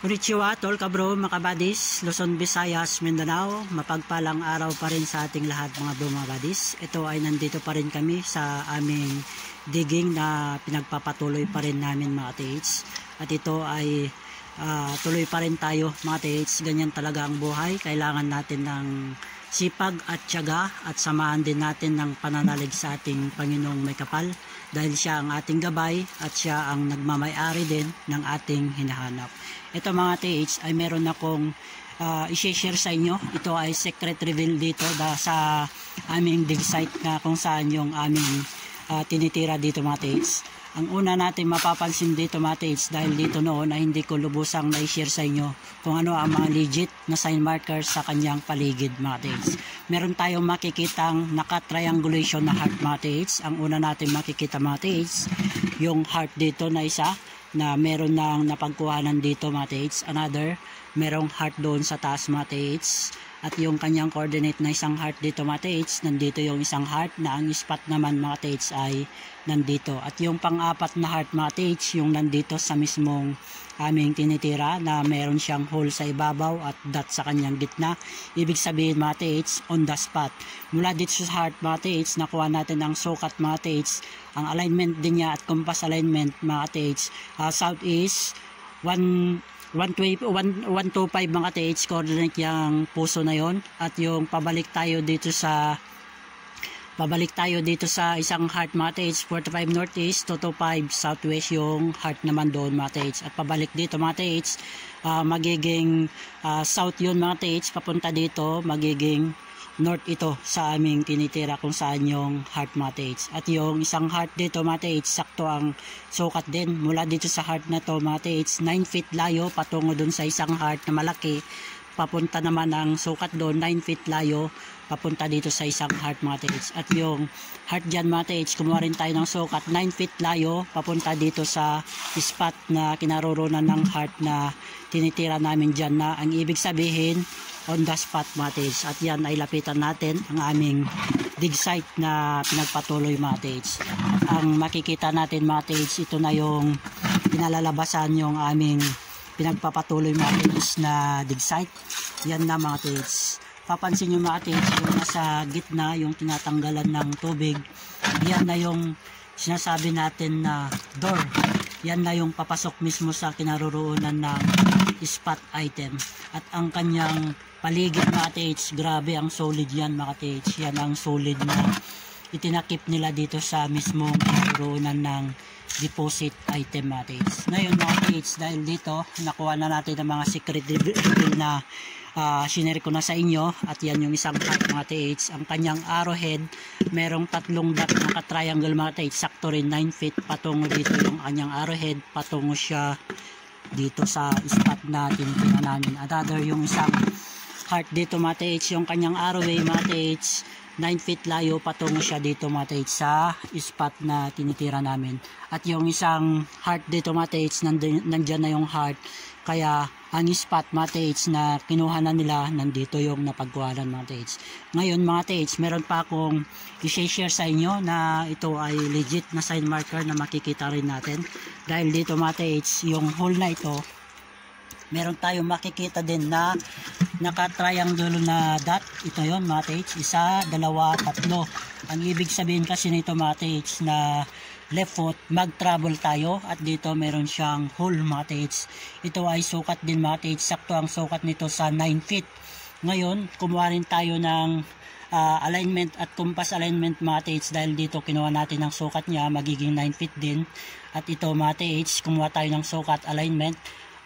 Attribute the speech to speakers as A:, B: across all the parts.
A: Konnichiwa, tol kabro, mga kabadis, Luzon, Visayas, Mindanao. Mapagpalang araw pa rin sa ating lahat mga bro, mga kabadis. Ito ay nandito pa rin kami sa aming digging na pinagpapatuloy pa rin namin mga tiits. At ito ay tuloy pa rin tayo mga tiits. Ganyan talaga ang buhay. Kailangan natin ng sipag at tiyaga at samahan din natin ng pananalig sa ating Panginoong may kapal. Dahil siya ang ating gabay at siya ang nagmamay-ari din ng ating hinahanap. Ito mga TH ay meron akong i-share sa inyo. Ito ay secret reveal dito sa aming dig site na kung saan yung aming tinitira dito mga TH. Ang una natin mapapansin dito mga TH dahil dito noon ay hindi ko lubusang na-share sa inyo kung ano ang mga legit na sign markers sa kanyang paligid mga TH. Meron tayong makikitang naka-triangulation na heart mga TH. Ang una natin makikita mga TH, yung heart dito na isa na meron nang napagkuhanan dito mga TH. Another, merong heart doon sa taas mga TH. At yung kanyang coordinate na isang heart dito mga TH, nandito yung isang heart na ang spot naman mga TH ay nandito. At yung pang-apat na heart mga TH, yung nandito sa mismong aming tinitira na meron siyang hole sa ibabaw at dot sa kanyang gitna. Ibig sabihin mga TH, on the spot. Mula dito sa heart mga TH, nakuha natin ang sukat mga TH. Ang alignment din niya at compass alignment mga TH, southeast 125 mga TH coordinate yung puso na yon. At yung pabalik tayo dito sa isang heart mga TH, 45 northeast, 225 southwest yung heart naman doon mga TH. At pabalik dito mga TH, magiging south yun mga TH, papunta dito magiging north ito sa aming tinitira kung saan yung heart mga TH. At yung isang heart dito mga TH, sakto ang sukat din. Mula dito sa heart na to mga TH, 9 feet layo patungo dun sa isang heart na malaki. Papunta naman ang sukat doon 9 feet layo papunta dito sa isang heart mga TH. At yung heart dyan mga TH, kumuha rin tayo ng sukat 9 feet layo papunta dito sa spot na kinaroroonan ng heart na tinitira namin dyan, na ang ibig sabihin on the spot mga TH. At yan ay lapitan natin ang aming dig site na pinagpatuloy mga TH. Ang makikita natin mga TH, ito na yung pinalalabasan yung aming pinagpapatuloy mga TH na dig site. Yan na mga TH. Papansin nyo mga TH, yung nasa gitna yung tinatanggalan ng tubig, yan na yung sinasabi natin na door. Yan na yung papasok mismo sa kinaroroonan ng spot item. At ang kanyang paligid mga TH, grabe ang solid yan mga TH. Yan ang solid na itinakip nila dito sa mismong kinaroroonan ng deposit item mga TH. Ngayon mga TH, dahil dito nakuha na natin ang mga secret reveal na sinare ko na sa inyo. At yan yung isang heart mga TH. Ang kanyang arrowhead, merong tatlong dot na ka-triangle mga TH, sakto rin 9 feet patungo dito yung kanyang arrowhead, patungo siya dito sa spot na tinitira namin. Another, yung isang heart dito mga TH, yung kanyang arrowway mga TH, 9 feet layo patungo siya dito mga TH sa spot na tinitira namin. At yung isang heart dito mga TH, nandyan na yung heart, kaya ang spot mga TH na kinuha na nila, nandito yung napagkuhanan mga TH. Ngayon mga TH, meron pa akong i-share sa inyo na ito ay legit na sign marker na makikita rin natin. Dahil dito mga TH, yung hole na ito, meron tayong makikita din na naka-triangle na dot. Ito yon mga TH, isa, dalawa, tatlo. Ang ibig sabihin kasi nito mga TH na left foot, mag-travel tayo. At dito meron siyang hole mga TH. Ito ay sukat din mga TH, sakto ang sukat nito sa 9 feet. Ngayon, kumuha rin tayo ng alignment at compass alignment mga TH, dahil dito kinuha natin ang sukat niya, magiging 9 feet din. At ito mga TH, kumuha tayo ng sukat alignment,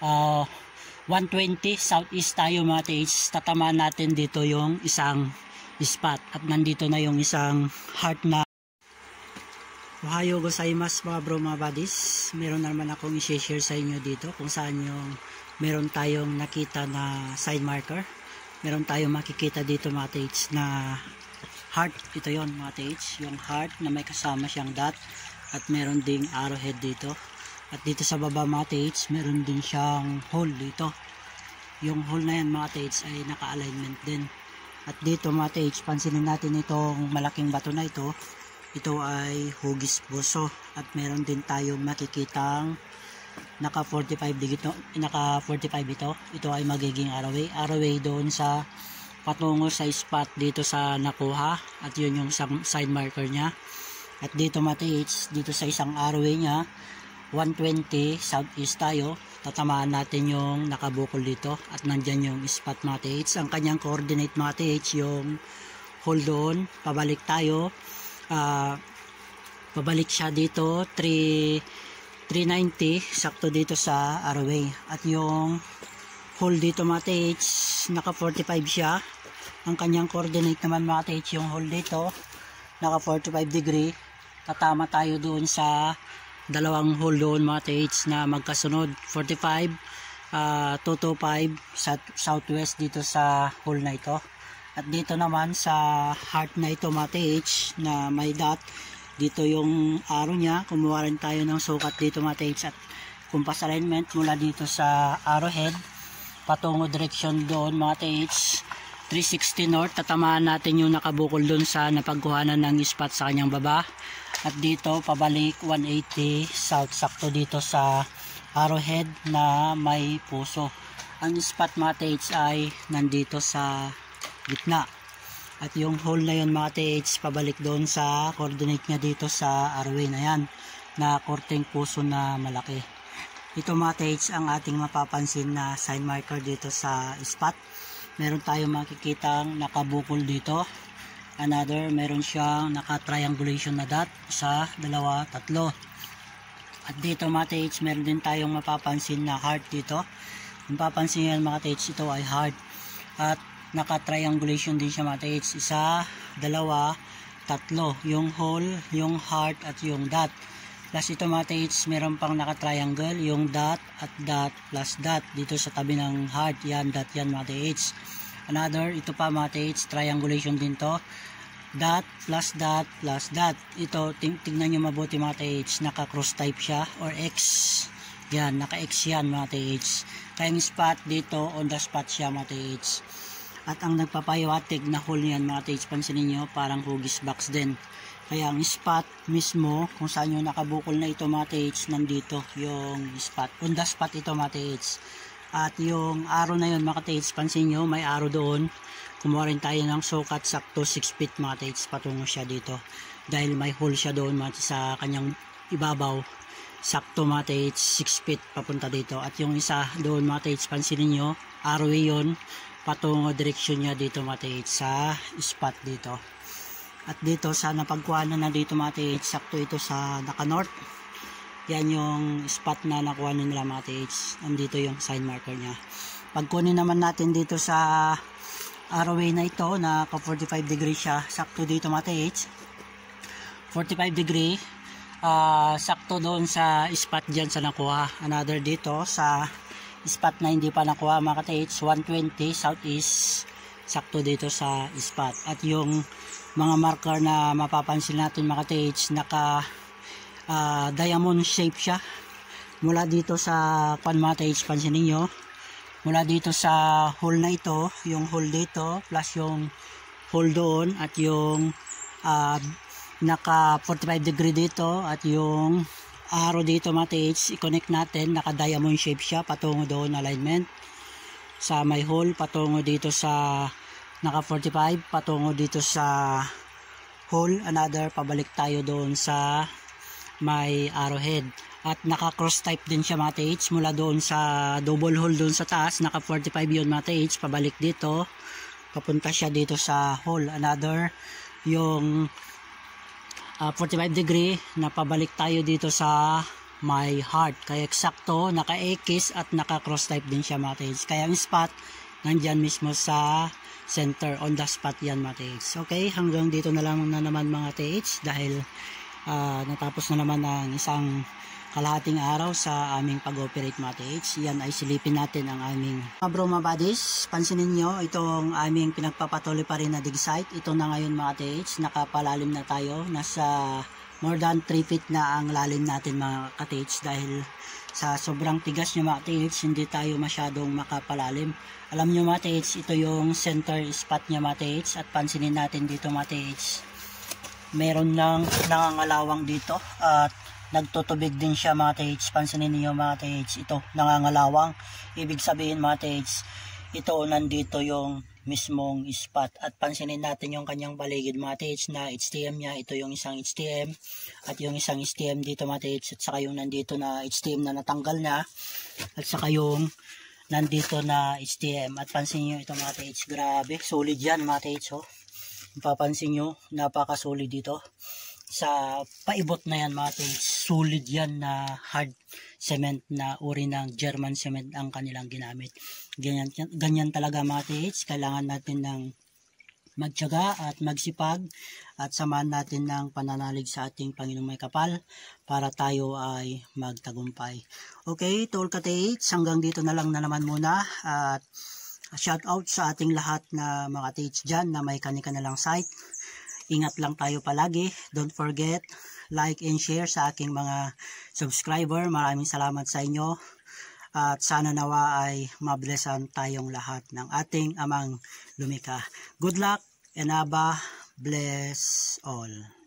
A: 120 southeast tayo mga TH. Tatamaan natin dito yung isang spot. At nandito na yung isang heart na Ohayo gozaimasu mga bro mga buddies. Meron naman akong i-share sa inyo dito kung saan yung meron tayong nakita na sign marker. Meron tayong makikita dito mga TH na heart. Ito yon mga TH, yung heart na may kasama siyang dot. At meron ding arrowhead dito. At dito sa baba mga TH, meron din siyang hole dito. Yung hole na yan mga TH ay naka-alignment din. At dito mga TH, pansinin natin itong malaking bato na ito. Ito ay hugis puso. At meron din tayong makikitang naka 45 dito, naka 45 ito ay magiging arrowway doon sa patungo sa spot dito sa nakuha, at yun yung side marker nya. At dito matiits, dito sa isang arrowway nya 120 southeast tayo, tatamaan natin yung nakabukol dito, at nandyan yung spot matiits. Ang kanyang coordinate matiits yung hole doon, pabalik tayo, pabalik siya dito 390 sakto dito sa arrowway. At yung hole dito matiits, naka 45 siya. Ang kanyang coordinate naman matiits yung hole dito, naka 45 degree. Tatama tayo doon sa dalawang hole doon matiits na magkasunod, 45, 225 southwest dito sa hole na ito. At dito naman sa heart na ito matiits na may dot, dito yung arrow nya, kumuha rin tayo ng sukat dito matiits at compass alignment mula dito sa arrowhead patungo direction doon matiits 360 north. Tatamaan natin yung nakabukol doon sa napagkuhanan ng spot sa kanyang baba, at dito pabalik 180 south sakto dito sa arrowhead na may puso. Ang spot matiits ay nandito sa gitna. At yung hole na yun mga TH, pabalik doon sa coordinate niya dito sa arrowway na yan, na korteng puso na malaki. Ito mga TH ang ating mapapansin na sign marker dito sa spot. Meron tayong makikitang nakabukol dito. Another, meron siyang naka-triangulation na dot. Isa, dalawa, tatlo. At dito mga TH, meron din tayong mapapansin na heart dito. Kung papansin yan mga TH, ito ay heart. At naka-triangulation din siya mga TH. Isa, dalawa, tatlo. Yung hole, yung heart, at yung dot. Plus ito mga TH, meron pang naka-triangle, yung dot at dot plus dot. Dito sa tabi ng heart, yan, dot yan mga TH. Another, ito pa mga TH, triangulation din to. Dot plus dot plus dot. Ito, tingnan nyo mabuti mga TH, naka-cross type siya or X. Yan, naka-X yan mga TH. Kaya yung spot dito, on the spot siya mga TH. At ang nagpapahiwatig na hole yan mga TH, pansinin nyo, parang hugis box din. Kaya ang spot mismo, kung saan yung nakabukol na ito mga TH, nandito yung spot. On the spot ito mga TH. At yung arrow na yun mga TH, pansin nyo, may arrow doon. Kumuha rin tayo ng sukat, sakto 6 feet mga TH, patungo siya dito. Dahil may hole siya doon mga TH, sa kanyang ibabaw. Sakto mga TH, 6 feet papunta dito. At yung isa doon mga TH, pansinin nyo, arrow yun, patungo direksyon niya dito mga TH, sa spot dito. At dito sa napagkuhanan na dito mga TH, sakto ito sa naka-north. Yan yung spot na nakuha nila mga TH. Nandito yung sign marker niya. Pagkunin naman natin dito sa arrowway na ito, na 45 degree siya, sakto dito mga TH. 45 degree, sakto doon sa spot dyan sa nakuha. Another dito sa spot na hindi pa nakuha mga TH, 120 southeast, sakto dito sa spot. At yung mga marker na mapapansin natin mga TH, naka diamond shape siya mula dito sa mga TH, pansinin nyo, mula dito sa hole na ito, yung hole dito plus yung hole doon, at yung naka 45 degree dito, at yung arrow dito mga TH, i-connect natin, naka diamond shape siya patungo doon alignment sa may hole, patungo dito sa naka 45, patungo dito sa hole. Another, pabalik tayo doon sa may arrowhead. At naka cross type din siya mga TH, mula doon sa double hole doon sa taas, naka 45 yun mga TH, pabalik dito, papunta siya dito sa hole. Another, yung 45 degree na pabalik tayo dito sa my heart. Kaya eksakto, naka-X at naka-cross type din siya mga TH. Kaya ang spot, nandyan mismo sa center, on the spot yan mga TH. Okay, hanggang dito na lang na naman mga TH, dahil natapos na naman ang isang kalahating araw sa aming pag-operate mga TH. Yan ay silipin natin ang aming mga broma buddies. Pansinin nyo, itong aming pinagpapatuloy pa rin na dig site. Ito na ngayon mga TH, nakapalalim na tayo. Nasa more than 3 feet na ang lalim natin mga ka-TH, dahil sa sobrang tigas nyo mga TH, hindi tayo masyadong makapalalim. Alam nyo mga TH, ito yung center spot nya mga TH. At pansinin natin dito mga TH, meron ng nangangalawang dito, at nagtutubig din siya mga tates. Pansinin niyo mga tates, ito nangangalawang. Ibig sabihin mga tates, ito nandito yung mismong spot. At pansinin natin yung kanyang paligid mga tates na HTM niya. Ito yung isang HTM at yung isang HTM dito mga tates, at saka yung nandito na HTM na natanggal na, at saka yung nandito na HTM. At pansin nyo ito mga tates, grabe solid yan mga tates. Papansin nyo, napaka-solid dito sa paibot na yan mga tates. Solid yan na hard cement na uri ng German cement ang kanilang ginamit. Ganyan talaga mga tates. Kailangan natin ng magtiyaga at magsipag at samahan natin ng pananalig sa ating Panginoong may kapal para tayo ay magtagumpay. Okay, to all ka-tates, hanggang dito na lang na naman muna, at shout out sa ating lahat na mga tates dyan na may kani-kanilang site. Ingat lang tayo palagi. Don't forget, like and share sa aking mga subscriber. Maraming salamat sa inyo. At sana nawa ay mablessan tayong lahat ng ating amang lumikha. Good luck and Aba bless all.